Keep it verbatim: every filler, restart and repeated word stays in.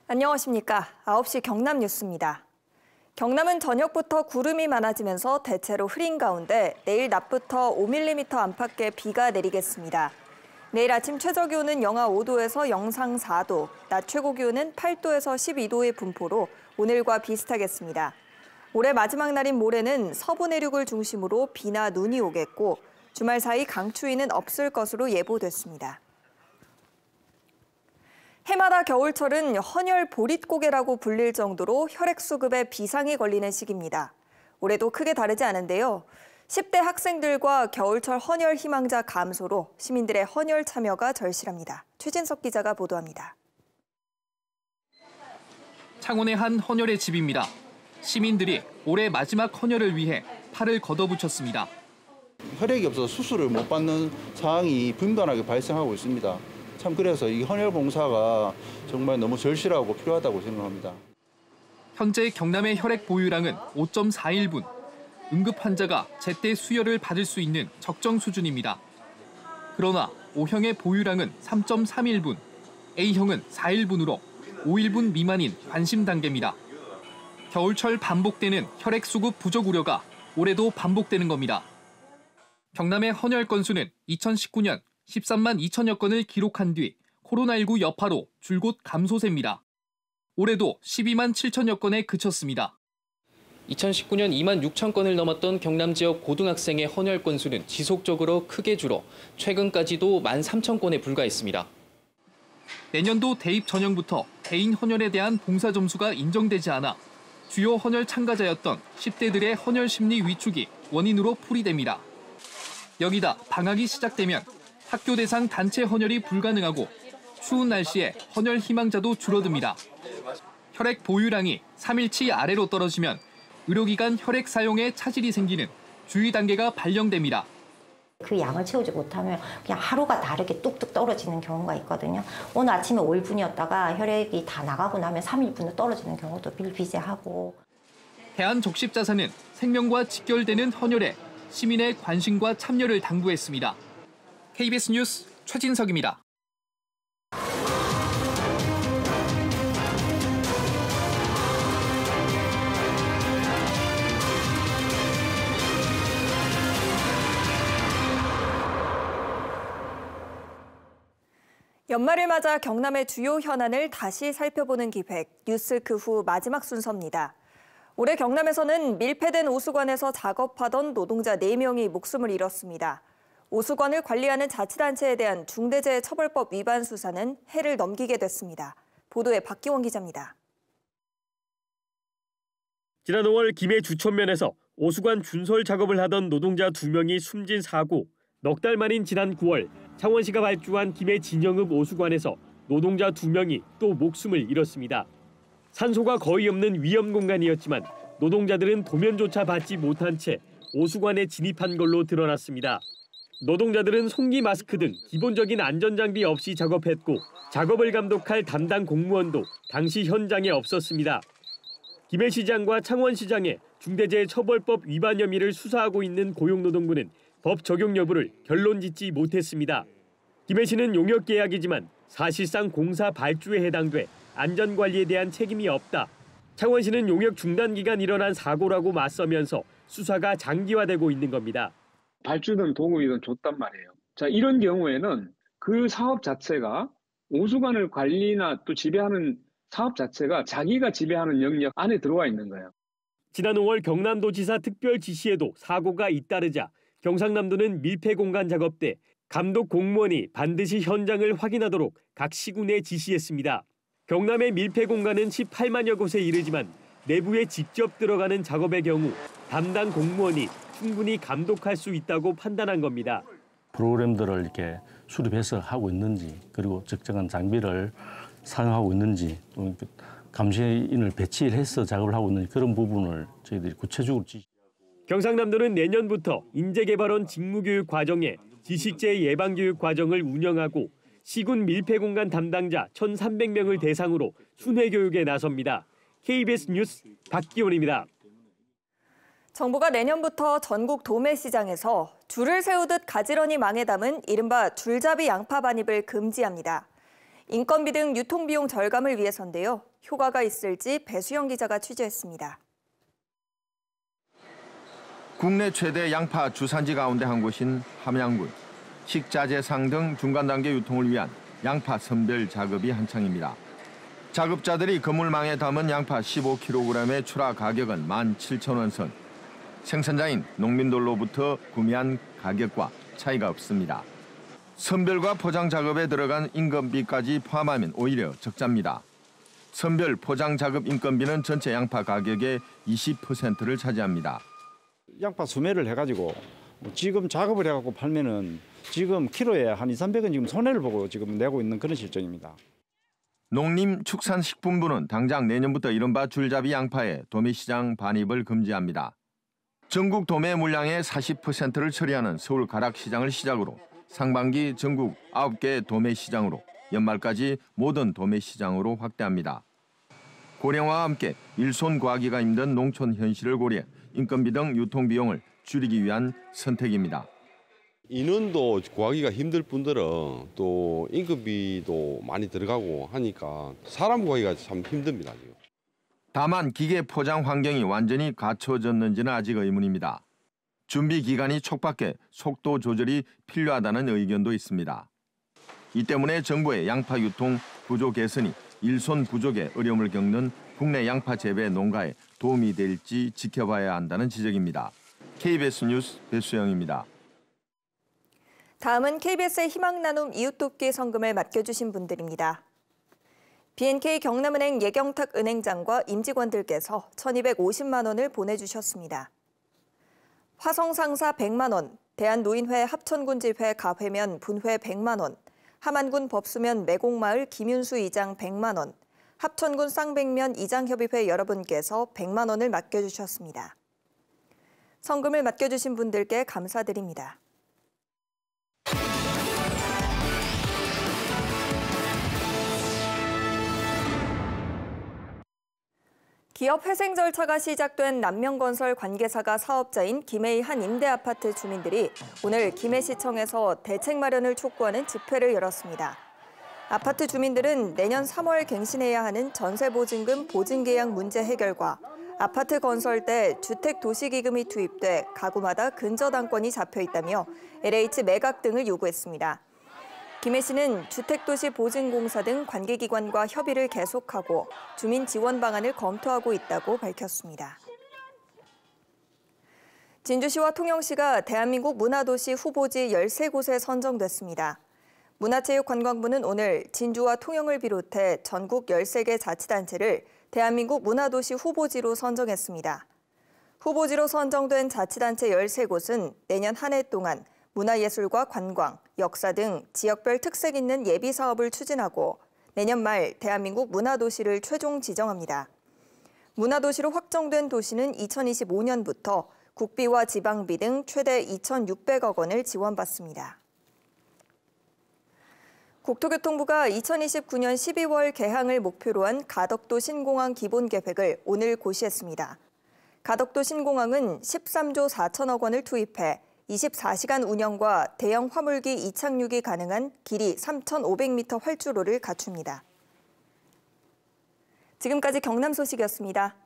안녕하십니까. 아홉 시 경남 뉴스입니다. 경남은 저녁부터 구름이 많아지면서 대체로 흐린 가운데 내일 낮부터 오 밀리미터 안팎의 비가 내리겠습니다. 내일 아침 최저기온은 영하 오 도에서 영상 사 도, 낮 최고기온은 팔 도에서 십이 도의 분포로 오늘과 비슷하겠습니다. 올해 마지막 날인 모레는 서부 내륙을 중심으로 비나 눈이 오겠고 주말 사이 강추위는 없을 것으로 예보됐습니다. 해마다 겨울철은 헌혈 보릿고개라고 불릴 정도로 혈액수급에 비상이 걸리는 시기입니다. 올해도 크게 다르지 않은데요. 십 대 학생들과 겨울철 헌혈 희망자 감소로 시민들의 헌혈 참여가 절실합니다. 최진석 기자가 보도합니다. 창원의 한 헌혈의 집입니다. 시민들이 올해 마지막 헌혈을 위해 팔을 걷어붙였습니다. 혈액이 없어서 수술을 못 받는 상황이 빈번하게 발생하고 있습니다. 참 그래서 이 헌혈 봉사가 정말 너무 절실하고 필요하다고 생각합니다. 현재 경남의 혈액 보유량은 오 점 사일 분. 응급 환자가 제때 수혈을 받을 수 있는 적정 수준입니다. 그러나 O형의 보유량은 삼 점 삼일 분, A형은 사일 분으로 오일 분 미만인 관심 단계입니다. 겨울철 반복되는 혈액 수급 부족 우려가 올해도 반복되는 겁니다. 경남의 헌혈 건수는 이천십구 년 십삼만 이천여 건을 기록한 뒤 코로나십구 여파로 줄곧 감소세입니다. 올해도 십이만 칠천여 건에 그쳤습니다. 이천십구 년 이만 육천 건을 넘었던 경남 지역 고등학생의 헌혈 건수는 지속적으로 크게 줄어 최근까지도 만 삼천 건에 불과했습니다. 내년도 대입 전형부터 개인 헌혈에 대한 봉사 점수가 인정되지 않아 주요 헌혈 참가자였던 십 대들의 헌혈 심리 위축이 원인으로 풀이됩니다. 여기다 방학이 시작되면 학교 대상 단체 헌혈이 불가능하고 추운 날씨에 헌혈 희망자도 줄어듭니다. 혈액 보유량이 삼 일치 아래로 떨어지면 의료기관 혈액 사용에 차질이 생기는 주의 단계가 발령됩니다. 그 양을 채우지 못하면 그냥 하루가 다르게 뚝뚝 떨어지는 경우가 있거든요. 오늘 아침에 오 일분이었다가 혈액이 다 나가고 나면 삼 일분으로 떨어지는 경우도 비일비재하고. 대한적십자사는 생명과 직결되는 헌혈에 시민의 관심과 참여를 당부했습니다. 케이비에스 뉴스 최진석입니다. 연말을 맞아 경남의 주요 현안을 다시 살펴보는 기획, 뉴스 그 후 마지막 순서입니다. 올해 경남에서는 밀폐된 오수관에서 작업하던 노동자 네 명이 목숨을 잃었습니다. 오수관을 관리하는 자치단체에 대한 중대재해처벌법 위반 수사는 해를 넘기게 됐습니다. 보도에 박기원 기자입니다. 지난 오월 김해 주천면에서 오수관 준설 작업을 하던 노동자 두 명이 숨진 사고, 넉 달 만인 지난 구월 창원시가 발주한 김해 진영읍 오수관에서 노동자 두 명이 또 목숨을 잃었습니다. 산소가 거의 없는 위험 공간이었지만 노동자들은 도면조차 받지 못한 채 오수관에 진입한 걸로 드러났습니다. 노동자들은 송기 마스크 등 기본적인 안전장비 없이 작업했고 작업을 감독할 담당 공무원도 당시 현장에 없었습니다. 김해시장과 창원시장의 중대재해처벌법 위반 혐의를 수사하고 있는 고용노동부는 법 적용 여부를 결론짓지 못했습니다. 김해시는 용역계약이지만 사실상 공사 발주에 해당돼 안전관리에 대한 책임이 없다. 창원시는 용역 중단 기간 일어난 사고라고 맞서면서 수사가 장기화되고 있는 겁니다. 발주든 도급이든 줬단 말이에요. 자, 이런 경우에는 그 사업 자체가 오수관을 관리나 또 지배하는 사업 자체가 자기가 지배하는 영역 안에 들어와 있는 거예요. 지난 오월 경남도지사 특별 지시에도 사고가 잇따르자 경상남도는 밀폐공간 작업 때 감독 공무원이 반드시 현장을 확인하도록 각 시군에 지시했습니다. 경남의 밀폐공간은 십팔만여 곳에 이르지만 내부에 직접 들어가는 작업의 경우 담당 공무원이 충분히 감독할 수 있다고 판단한 겁니다. 프로그램들을 이렇게 수립해서 하고 있는지, 그리고 적정한 장비를 사용하고 있는지, 또 감시인을 배치해서 작업을 하고 있는지 그런 부분을 저희들이 구체적으로 지시. 경상남도는 내년부터 인재개발원 직무교육 과정에 지식재해 예방교육 과정을 운영하고 시군 밀폐공간 담당자 천삼백 명을 대상으로 순회교육에 나섭니다. 케이비에스 뉴스 박기원입니다. 정부가 내년부터 전국 도매시장에서 줄을 세우듯 가지런히 망에 담은 이른바 줄잡이 양파 반입을 금지합니다. 인건비 등 유통비용 절감을 위해서인데요. 효과가 있을지 배수영 기자가 취재했습니다. 국내 최대 양파 주산지 가운데 한 곳인 함양군. 식자재상 등 중간 단계 유통을 위한 양파 선별 작업이 한창입니다. 작업자들이 그물망에 담은 양파 십오 킬로그램의 출하 가격은 만 칠천 원 선. 생산자인 농민들로부터 구매한 가격과 차이가 없습니다. 선별과 포장 작업에 들어간 인건비까지 포함하면 오히려 적자입니다. 선별 포장 작업 인건비는 전체 양파 가격의 이십 퍼센트를 차지합니다. 양파 수매를 해가지고 지금 작업을 해갖고 팔면은 지금 키로에 한 이삼백 원 지금 손해를 보고 지금 내고 있는 그런 실정입니다. 농림축산식품부는 당장 내년부터 이른바 줄잡이 양파의 도매시장 반입을 금지합니다. 전국 도매 물량의 사십 퍼센트를 처리하는 서울 가락시장을 시작으로 상반기 전국 아홉 개 도매시장으로 연말까지 모든 도매시장으로 확대합니다. 고령화와 함께 일손 구하기가 힘든 농촌 현실을 고려해 인건비 등 유통비용을 줄이기 위한 선택입니다. 인원도 구하기가 힘들 뿐더러 또 인건비도 많이 들어가고 하니까 사람 구하기가 참 힘듭니다. 지금. 다만 기계 포장 환경이 완전히 갖춰졌는지는 아직 의문입니다. 준비 기간이 촉박해 속도 조절이 필요하다는 의견도 있습니다. 이 때문에 정부의 양파 유통 구조 개선이 일손 부족에 어려움을 겪는 국내 양파 재배 농가에 도움이 될지 지켜봐야 한다는 지적입니다. 케이비에스 뉴스 배수영입니다. 다음은 케이비에스의 희망나눔 이웃돕기 성금을 맡겨주신 분들입니다. 비엔케이 경남은행 예경탁 은행장과 임직원들께서 천이백오십만 원을 보내주셨습니다. 화성상사 백만 원, 대한노인회 합천군지회 가회면 분회 백만 원, 함안군 법수면 매곡마을 김윤수 이장 백만 원, 합천군 쌍백면 이장협의회 여러분께서 백만 원을 맡겨주셨습니다. 성금을 맡겨주신 분들께 감사드립니다. 기업 회생 절차가 시작된 남명건설 관계사가 사업자인 김해의 한 임대아파트 주민들이 오늘 김해시청에서 대책 마련을 촉구하는 집회를 열었습니다. 아파트 주민들은 내년 삼월 갱신해야 하는 전세보증금 보증계약 문제 해결과 아파트 건설 때 주택도시기금이 투입돼 가구마다 근저당권이 잡혀있다며 엘에이치 매각 등을 요구했습니다. 김해시는 주택도시보증공사 등 관계기관과 협의를 계속하고 주민 지원 방안을 검토하고 있다고 밝혔습니다. 진주시와 통영시가 대한민국 문화도시 후보지 열세 곳에 선정됐습니다. 문화체육관광부는 오늘 진주와 통영을 비롯해 전국 열세 개 자치단체를 대한민국 문화도시 후보지로 선정했습니다. 후보지로 선정된 자치단체 열세 곳은 내년 한 해 동안 문화예술과 관광, 역사 등 지역별 특색 있는 예비 사업을 추진하고 내년 말 대한민국 문화도시를 최종 지정합니다. 문화도시로 확정된 도시는 이천이십오 년부터 국비와 지방비 등 최대 이천육백억 원을 지원받습니다. 국토교통부가 이천이십구 년 십이월 개항을 목표로 한 가덕도 신공항 기본계획을 오늘 고시했습니다. 가덕도 신공항은 십삼조 사천억 원을 투입해 이십사 시간 운영과 대형 화물기 이착륙이 가능한 길이 삼천오백 미터 활주로를 갖춥니다. 지금까지 경남 소식이었습니다.